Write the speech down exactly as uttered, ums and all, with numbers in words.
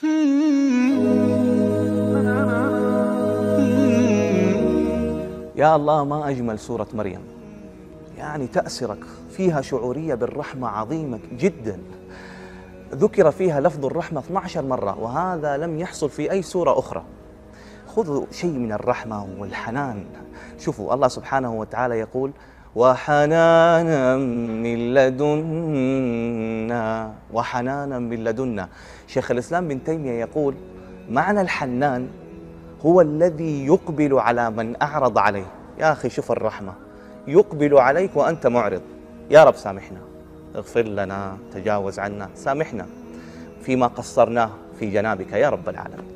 يا الله ما أجمل سورة مريم، يعني تأثرك فيها شعورية بالرحمة عظيمة جدا. ذكر فيها لفظ الرحمة اثنتي عشرة مرة، وهذا لم يحصل في أي سورة أخرى. خذوا شيء من الرحمة والحنان. شوفوا الله سبحانه وتعالى يقول وحنانا من لدنا، وحنانا من لدنا. شيخ الإسلام بن تيمية يقول معنى الحنان هو الذي يقبل على من أعرض عليه. يا أخي شوف الرحمة، يقبل عليك وأنت معرض. يا رب سامحنا، اغفر لنا، تجاوز عنا، سامحنا فيما قصرناه في جنابك يا رب العالمين.